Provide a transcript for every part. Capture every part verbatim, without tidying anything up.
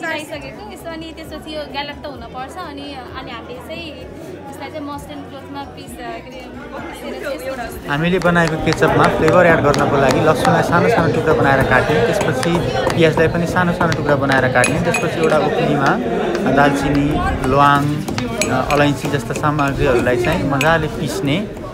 लगाइसकेको यसो अनि त्यसपछि यो ग्यालट त हुनपर्छ अनि अनि हामीले चाहिँ यसलाई चाहिँ मस्टर्ड क्लोथमा पिस हामीले बनाएको केचपमा फ्लेभर एड गर्नको लागि लसुनलाई सानो सानो टुक्रा बनाएर काट्ने, त्यसपछि प्याजलाई पनि सानो सानो टुक्रा बनाएर काट्ने, त्यसपछि एउटा उक्नीमा दालचिनी, ल्वाङ, अलैँची जस्ता सामग्रीहरूलाई चाहिँ मजाले पिस्ने।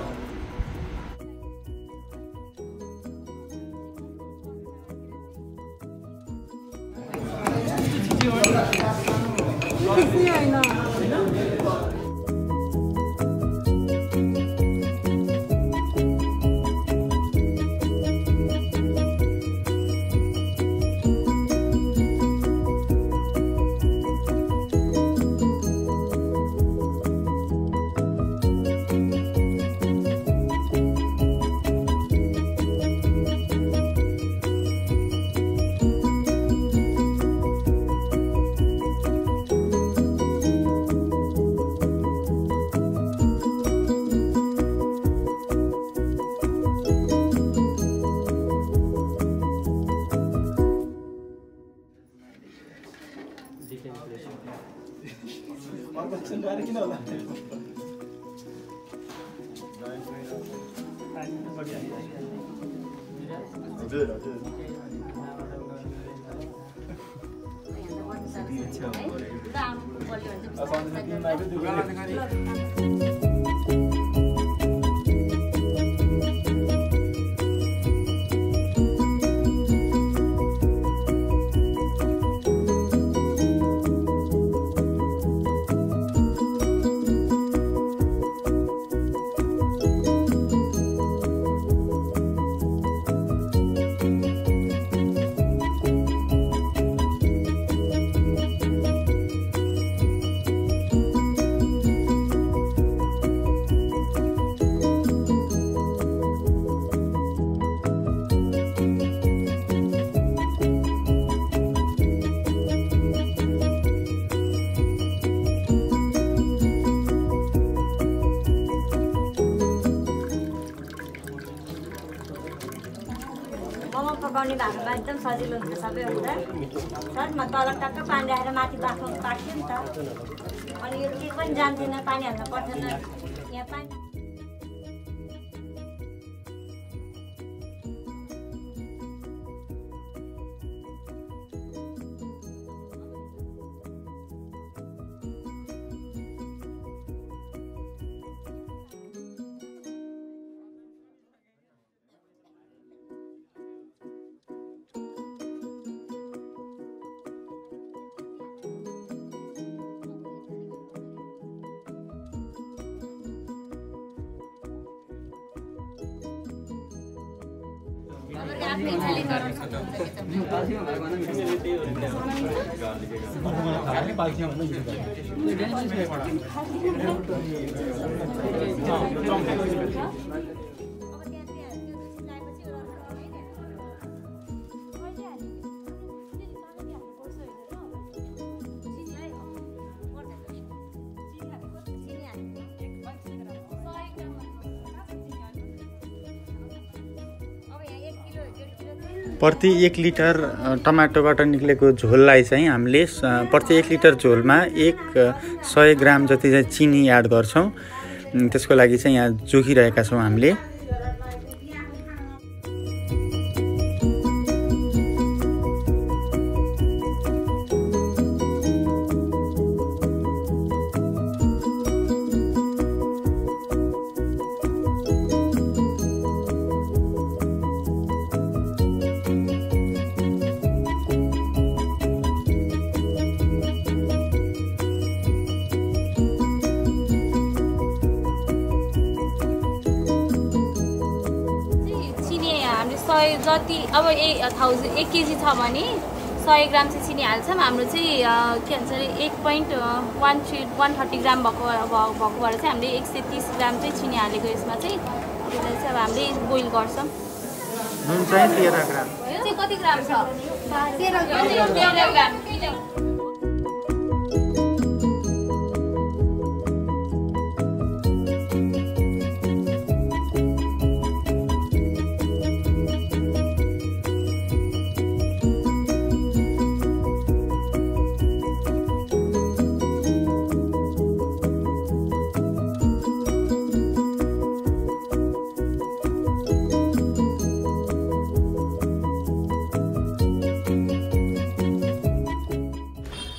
पकाउने भागमा एकदम सजिलो हुन्छ सबैभन्दा। सर म तल टक्क पानी राखेर माथि बाफ्लो पाक्थ्यो नि त, अनि यो केही पनि जान्थेन, पानी हाल्न पर्थेन यहाँ पानी। प्रति एक लिटर टमाटोबाट निक्लेको झोललाई चाहिँ हामीले प्रति एक लिटर झोलमा एक सय ग्राम जति चाहिँ चिनी एड गर्छौँ। त्यसको लागि चाहिँ यहाँ जोखिरहेका छौँ हामीले। जति अब एक थाउजन्ड एक केजी छ भने सय ग्राम चाहिँ चिनी हाल्छौँ। हाम्रो चाहिँ के भन्छ अरे एक point one three one thirty gram भएको भएको भएर चाहिँ हामीले एक सय तिस ग्राम चाहिँ चिनी हालेको यसमा चाहिँ त्यसलाई चाहिँ अब हामीले बोइल गर्छौँ। नुन चाहिँ तेह्र ग्राम। यो चाहिँ कति ग्राम छ? तेह्र ग्राम। तेह्र ग्राम।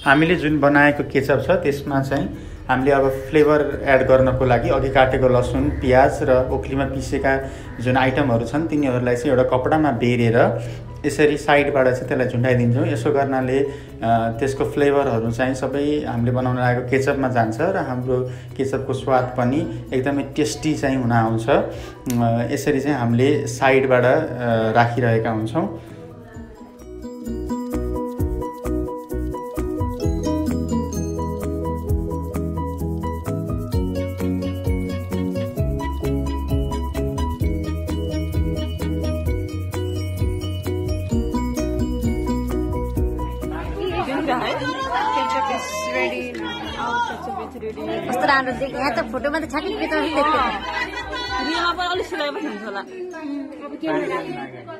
हामीले जुन बनाएको केचप छ त्यसमा चाहिँ हामीले अब फ्लेभर एड गर्नको लागि अघि काटेको लसुन प्याज र ओखलीमा पिसेका जुन आइटमहरू छन् तिनीहरूलाई चाहिँ एउटा कपडामा बेरेर यसरी साइडबाट चाहिँ त्यसलाई झुन्डाइदिन्छौँ। यसो गर्नाले त्यसको फ्लेभरहरू चाहिँ सबै हामीले बनाउन लागेको केचपमा जान्छ र हाम्रो केचपको स्वाद पनि एकदमै टेस्टी चाहिँ हुन आउँछ। यसरी चाहिँ हामीले साइडबाट राखिरहेका हुन्छौँ। कस्तो राम्रो देख्यो यहाँ त फोटोमा त छाकी के त देख्यो रियलमा पनि अलिक सिलाइ पनि हुन्छ होला।